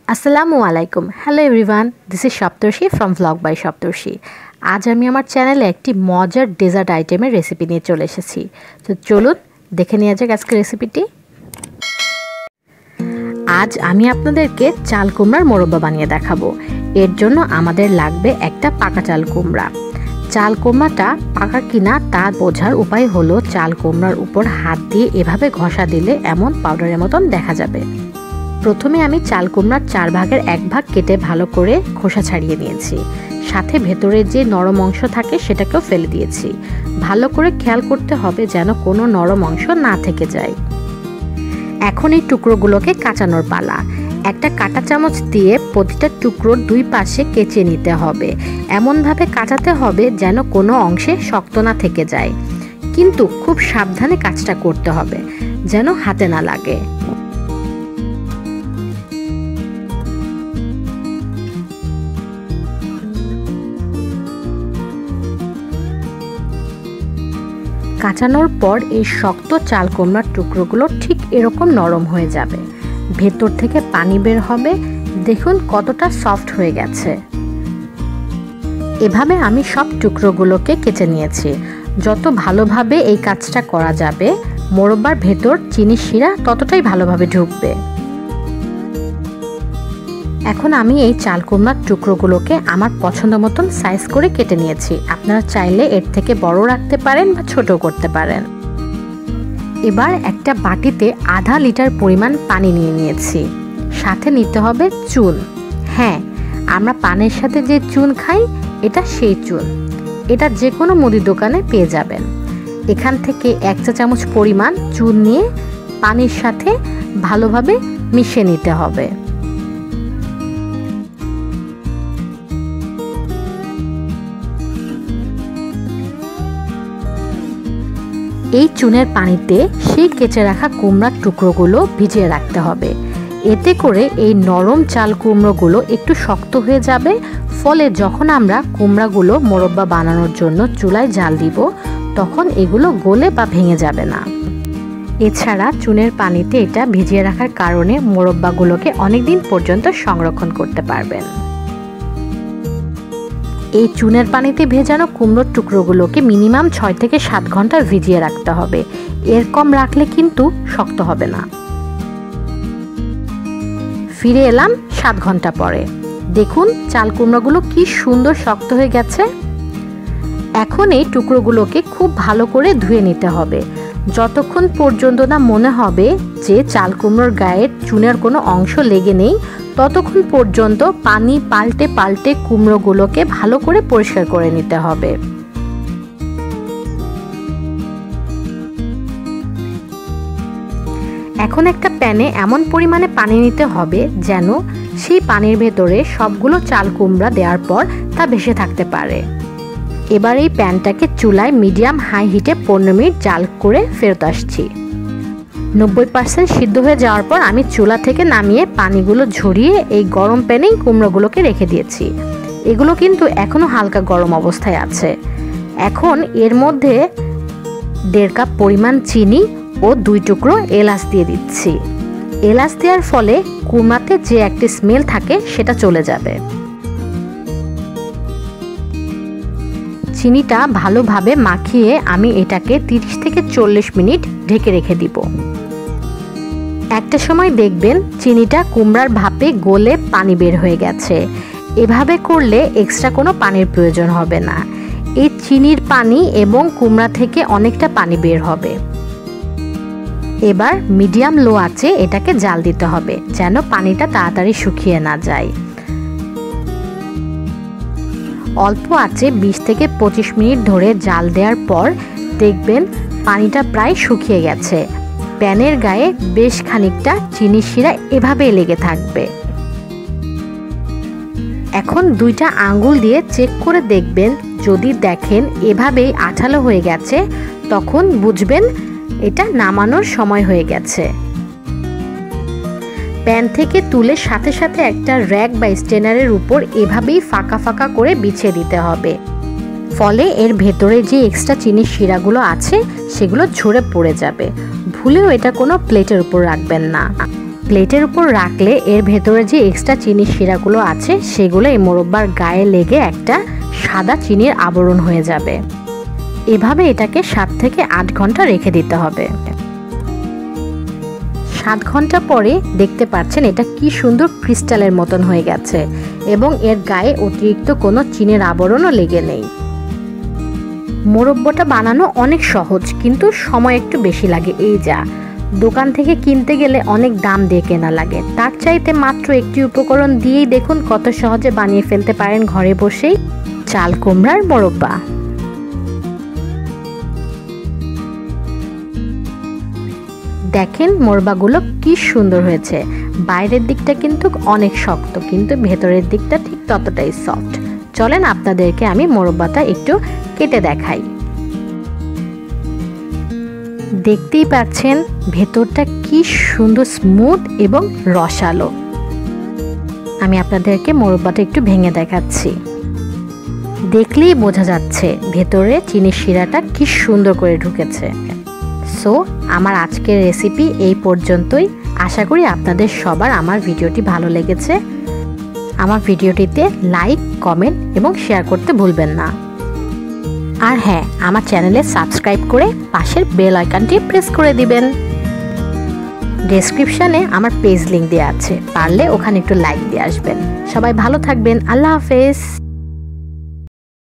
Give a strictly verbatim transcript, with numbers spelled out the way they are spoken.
আসসালামু আলাইকুম। Hello everyone, this is Saptarshi from vlog by Saptarshi. আজ আমি আমার চ্যানেলে একটি মজার ডেজার্ট আইটেমের রেসিপি নিয়ে চলে এসেছি। তো চলুন দেখে নেওয়া যাক আজকের রেসিপিটি। আজ আমি আপনাদেরকে চাল কুমড়ার মোরব্বা বানিয়ে দেখাবো। এর জন্য আমাদের লাগবে একটা পাকা চাল কুমড়া। চাল কুমড়াটা পাকা কিনা তা বোঝার উপায় হলো চাল কুমড়ার উপর হাত দিয়ে এভাবে ঘষা দিলে এমন পাউডারের মতন দেখা যাবে। প্রথমে আমি চাল কুমড়ার চার ভাগের এক ভাগ কেটে ভালো করে খোসা ছাড়িয়ে নিয়েছি। সাথে ভেতরে যে নরম অংশ থাকে সেটাকেও ফেলে দিয়েছি। ভালো করে খেয়াল করতে হবে যেন কোনো নরম অংশ না থেকে যায়। এখন এই টুকরোগুলোকে কাটানোর পালা। একটা কাঁটা চামচ দিয়ে প্রতিটা টুকরোর দুই পাশে কেচে নিতে হবে। এমনভাবে কাটাতে হবে যেন কোনো অংশে শক্ত না থেকে যায়, কিন্তু খুব সাবধানে কাজটা করতে হবে যেন হাতে না লাগে। কাটানোর পর এই শক্ত চাল কুমড়ার টুকরোগুলো ঠিক এরকম নরম হয়ে যাবে, ভেতর থেকে পানি বের হবে। দেখুন কতটা সফট হয়ে গেছে। এভাবে আমি সব টুকরোগুলোকে কেটে নিয়েছি। যত ভালোভাবে এই কাজটা করা যাবে মোরব্বার ভেতর চিনি শিরা ততটাই ভালোভাবে ঢুকবে। এখন আমি এই চাল কুমড়ার টুকরোগুলোকে আমার পছন্দ মতন সাইজ করে কেটে নিয়েছি। আপনারা চাইলে এর থেকে বড় রাখতে পারেন বা ছোট করতে পারেন। এবার একটা বাটিতে আধা লিটার পরিমাণ পানি নিয়ে নিয়েছি। সাথে নিতে হবে চুন। হ্যাঁ, আমরা পানের সাথে যে চুন খাই এটা সেই চুন। এটা যে কোনো মুদি দোকানে পেয়ে যাবেন। এখান থেকে এক চা চামচ পরিমাণ চুন নিয়ে পানির সাথে ভালোভাবে মিশিয়ে নিতে হবে। এই চুনের পানিতে সেই কেচে রাখা কুমড়ার টুকরোগুলো ভিজিয়ে রাখতে হবে। এতে করে এই নরম চাল কুমড়োগুলো একটু শক্ত হয়ে যাবে। ফলে যখন আমরা কুমড়াগুলো মোরব্বা বানানোর জন্য চুলায় জাল দিব তখন এগুলো গলে বা ভেঙে যাবে না। এছাড়া চুনের পানিতে এটা ভিজিয়ে রাখার কারণে মোরব্বাগুলোকে অনেক দিন পর্যন্ত সংরক্ষণ করতে পারবেন। এই চুনের পানিতে ভেজানো কুমড়োর টুকরোগুলোকে মিনিমাম ছয় থেকে সাত ঘন্টা ভিজিয়ে রাখতে হবে। এর কম রাখলে কিন্তু শক্ত হবে না। ফিরে এলাম সাত ঘন্টা পরে। দেখুন চাল কুমড়োগুলো কি সুন্দর শক্ত হয়ে গেছে। এখন এই টুকরোগুলোকে খুব ভালো করে ধুয়ে নিতে হবে। যতক্ষণ পর্যন্ত না মনে হবে যে চাল কুমড়োর গায়ে চুনের কোনো অংশ লেগে নেই ততক্ষণ পর্যন্ত পানি পাল্টে পাল্টে কুমড়োগুলোকে ভালো করে পরিষ্কার করে নিতে হবে। এখন একটা প্যানে এমন পরিমাণে পানি নিতে হবে যেন সেই পানির ভেতরে সবগুলো চাল কুমড়া দেওয়ার পর তা ভেসে থাকতে পারে। এবার এই প্যানটাকে চুলায় মিডিয়াম হাই হিটে পনেরো মিনিট জাল করে ফেরত আসছি। নব্বই পার্সেন্ট সিদ্ধ হয়ে যাওয়ার পর আমি চুলা থেকে নামিয়ে পানিগুলো ঝরিয়ে এই গরম প্যানেই কুমড়োগুলোকে রেখে দিয়েছি। এগুলো কিন্তু এখনও হালকা গরম অবস্থায় আছে। এখন এর মধ্যে দেড় কাপ পরিমাণ চিনি ও দুই টুকরো এলাচ দিয়ে দিচ্ছি। এলাচ দেওয়ার ফলে কুমড়াতে যে একটি স্মেল থাকে সেটা চলে যাবে। চিনিটা ভালোভাবে মাখিয়ে আমি এটাকে তিরিশ থেকে চল্লিশ মিনিট ঢেকে রেখে দিব। একটা সময় দেখবেন চিনিটা কুমড়ার ভাপে গলে পানি বের হয়ে গেছে। এভাবে করলে এক্সট্রা কোনো পানির প্রয়োজন হবে না। এই চিনির পানি এবং কুমড়া থেকে অনেকটা পানি বের হবে। এবার মিডিয়াম লো আঁচে এটাকে জাল দিতে হবে যেন পানিটা তাড়াতাড়ি শুকিয়ে না যায়। অল্প আঁচে বিশ থেকে পঁচিশ মিনিট ধরে জাল দেওয়ার পর দেখবেন পানিটা প্রায় শুকিয়ে গেছে। প্যানের গায়ে বেশ খানিকটা চিনি শিরা এভাবেই লেগে থাকবে। এখন দুইটা আঙ্গুল দিয়ে চেক করে দেখবেন, যদি দেখেন এভাবেই আঠালো হয়ে গেছে তখন বুঝবেন এটা নামানোর সময় হয়ে গেছে। প্যান থেকে তুলে সাথে সাথে একটা র্যাক বা স্ট্রেনারের উপর এভাবেই ফাঁকা ফাঁকা করে বিছিয়ে দিতে হবে। ফলে এর ভেতরে যে এক্সট্রা চিনির শিরাগুলো আছে সেগুলো ঝরে পড়ে যাবে। ভুলেও এটা কোনো প্লেটের উপর রাখবেন না। প্লেটের উপর রাখলে এর ভেতরে যে এক্সট্রা চিনির শিরাগুলো আছে সেগুলো এই মোরব্বার গায়ে লেগে একটা সাদা চিনির আবরণ হয়ে যাবে। এভাবে এটাকে সাত থেকে আট ঘন্টা রেখে দিতে হবে। সাত ঘন্টা পরে দেখতে পাচ্ছেন এটা কি সুন্দর ক্রিস্টালের মতন হয়ে গেছে এবং এর গায়ে অতিরিক্ত কোনো চিনির আবরণও লেগে নেই। মোরব্বাটা বানানো অনেক সহজ, কিন্তু সময় একটু বেশি লাগে। এই যা দোকান থেকে কিনতে গেলে অনেক দাম দিয়ে কেনা লাগে, তার চাইতে মাত্র একটি উপকরণ দিয়েই দেখুন কত সহজে বানিয়ে ফেলতে পারেন ঘরে বসেই চাল কুমড়ার মোরব্বা। দেখেন মোরব্বাগুলো কি সুন্দর হয়েছে। বাইরের দিকটা কিন্তু অনেক শক্ত, কিন্তু ভেতরের দিকটা ঠিক ততটাই সফট। চলেন আপনাদেরকে আমি মোরব্বাটা একটু কেটে দেখাই। দেখতেই পাচ্ছেন ভেতরটা কি সুন্দর স্মুথ এবং রসালো। আমি আপনাদেরকে মোরব্বাটা একটু ভেঙে দেখাচ্ছি। দেখলেই বোঝা যাচ্ছে ভেতরে চিনির শিরাটা কি সুন্দর করে ঢুকেছে। সো আমার আজকের রেসিপি এই পর্যন্তই। আশা করি আপনাদের সবার আমার ভিডিওটি ভালো লেগেছে। আমার ভিডিওটিতে লাইক, কমেন্ট এবং শেয়ার করতে ভুলবেন না। আর হ্যাঁ, আমার চ্যানেলে সাবস্ক্রাইব করে পাশের বেল আইকনটি প্রেস করে দিবেন। ডেসক্রিপশনে আমার পেজ লিংক দেওয়া আছে, পারলে ওখানে একটু লাইক দিয়ে আসবেন। সবাই ভালো থাকবেন। আল্লাহ হাফেজ।